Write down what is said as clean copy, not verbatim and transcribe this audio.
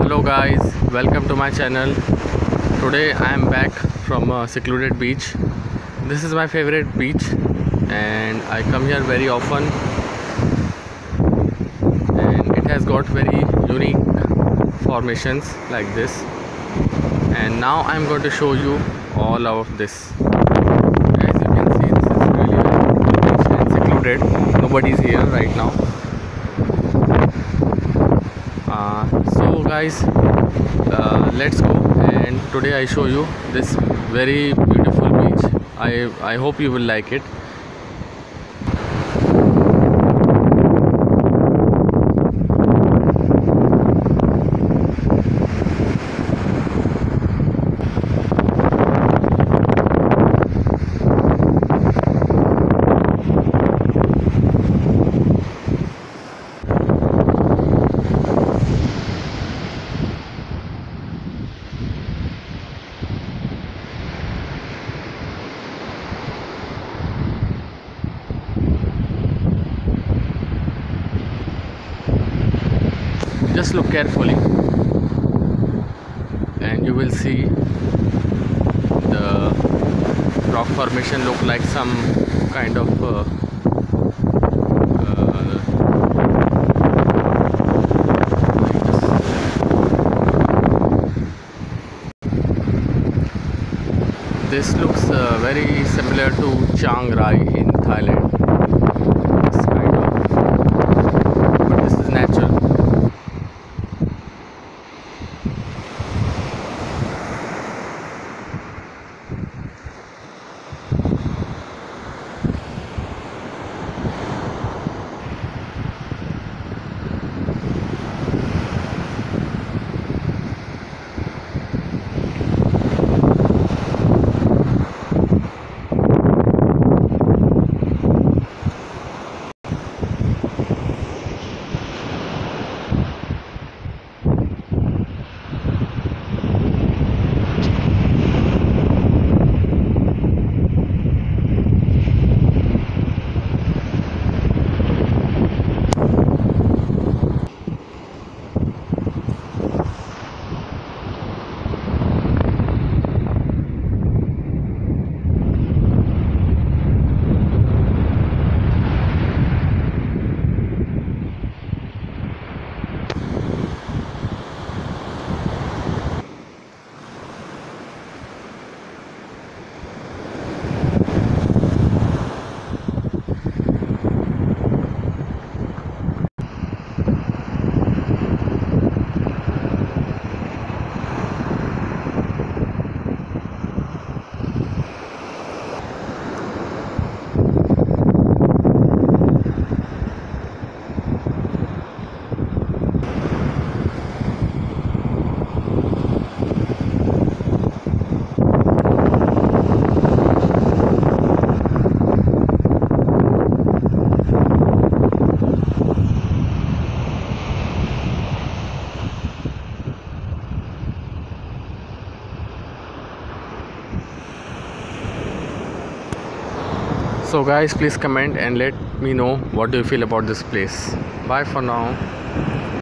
Hello guys, welcome to my channel. Today I am back from a secluded beach. This is my favorite beach and I come here very often, and it has got very unique formations like this, and now I am going to show you all of this. As you can see, this is really very and secluded. Nobody is here right now. So guys, let's go, and today I show you this very beautiful beach. I hope you will like it. Just look carefully and you will see the rock formation look like some kind of this looks very similar to Chiang Rai in Thailand. This kind of, but this is natural. So guys, please comment and let me know what do you feel about this place. Bye for now.